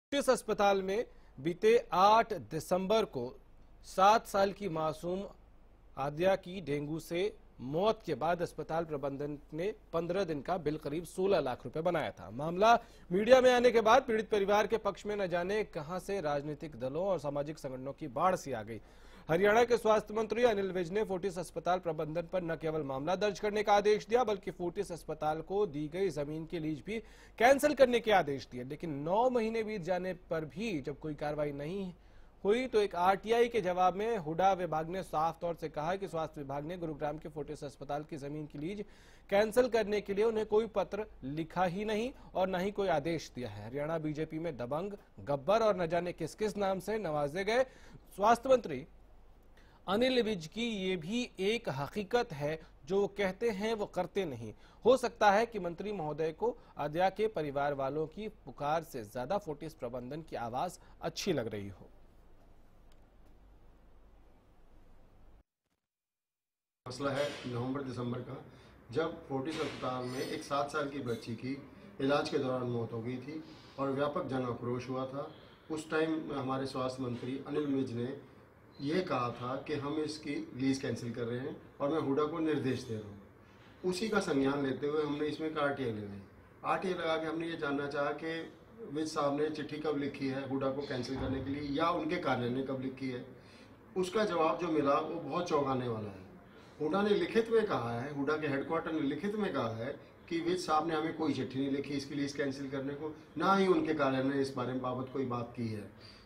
इस अस्पताल में बीते 8 दिसंबर को 7 साल की मासूम आद्या की डेंगू से मौत के बाद अस्पताल प्रबंधन ने 15 दिन का बिल करीब 16 लाख रुपए बनाया था। मामला मीडिया में आने के बाद पीड़ित परिवार के पक्ष में न जाने कहां से राजनीतिक दलों और सामाजिक संगठनों की बाढ़ सी आ गई। हरियाणा के स्वास्थ्य मंत्री अनिल विज ने फोर्टिस अस्पताल प्रबंधन पर न केवल मामला दर्ज करने का आदेश दिया, बल्कि फोर्टिस अस्पताल को दी गई जमीन की लीज भी कैंसिल करने के आदेश दिए। लेकिन 9 महीने बीत जाने पर भी जब कोई कार्रवाई नहीं हुई तो एक आरटीआई के जवाब में हुडा विभाग ने साफ तौर से कहा कि स्वास्थ्य विभाग ने गुरुग्राम के फोर्टिस अस्पताल की जमीन की लीज कैंसिल करने के लिए उन्हें कोई पत्र लिखा ही नहीं और न ही कोई आदेश दिया है। हरियाणा बीजेपी में दबंग, गब्बर और न जाने किस किस नाम से नवाजे गए स्वास्थ्य मंत्री अनिल विज की ये भी एक हकीकत है, जो कहते हैं वो करते नहीं। हो सकता है कि मंत्री महोदय को आद्या के परिवार वालों की पुकार से ज्यादा फोर्टिस प्रबंधन की आवाज अच्छी लग रही हो। मसला है नवंबर दिसंबर का, जब फोर्टिस अस्पताल में एक 7 साल की बच्ची की इलाज के दौरान मौत हो गई थी और व्यापक जन आक्रोश हुआ था। उस टाइम हमारे स्वास्थ्य मंत्री अनिल विज ने यह कहा था कि हम इसकी लीज कैंसिल कर रहे हैं और मैं हुडा को निर्देश दे रहा हूँ। उसी का संज्ञान लेते हुए हमने इसमें एक आरटीआई लगाई। आरटीआई लगा के हमने ये जानना चाहा कि विज साहब ने चिट्ठी कब लिखी है हुडा को कैंसिल करने के लिए, या उनके कार्यालय ने कब लिखी है। उसका जवाब जो मिला वो बहुत चौंकाने वाला है। हुडा ने लिखित में कहा है, हुडा के हेडक्वार्टर ने लिखित में कहा है कि विज साहब ने हमें कोई चिट्ठी नहीं लिखी इसकी लीज कैंसिल करने को, ना ही उनके कार्यालय ने इस बारे में बाबत कोई बात की है।